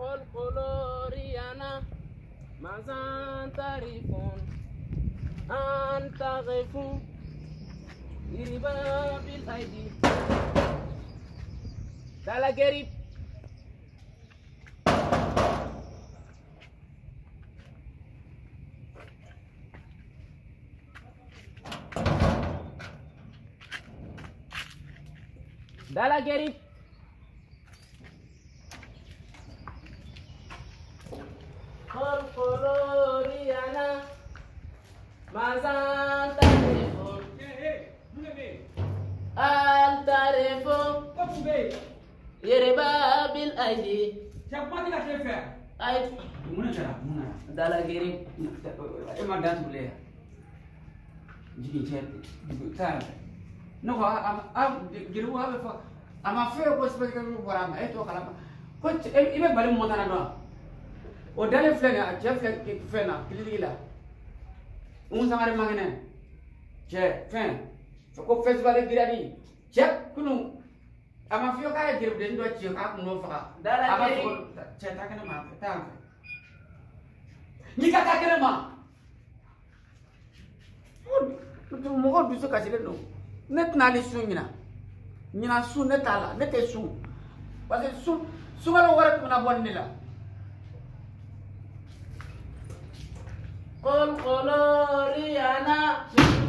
Kol koloriana mazan tarifon an tarifon iriba bil aidi dala gerib dala gerib Kol koloriana mazan tarifon al tarifon iriba bil aidi ay dala gerib Emma dance boleh. Jadi chat kan. No jiru apa ama feo ko sebagai orang itu kalau ko ibe balik mau tanah doang. O dale flena je flena kilila. Sangar mangene. Je fen. Ko festival dirani. Je kunu ama feo kaya jiru den do je ka kuno fa. dala gerib Je ta kana ma ta. Ni kata kena ma. Tu mɔgɔ dusu kasilen don ne tɛna hali sun ɲina sun ne t'a la ne tɛ sun parce que sunkalo wɛrɛ tun bɛna bɔ ne la. Kol koloriana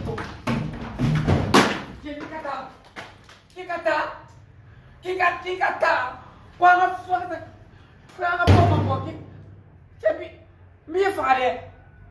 kikata ko an ka fɔ ma bɔ cɛ bi min ye faga dɛ.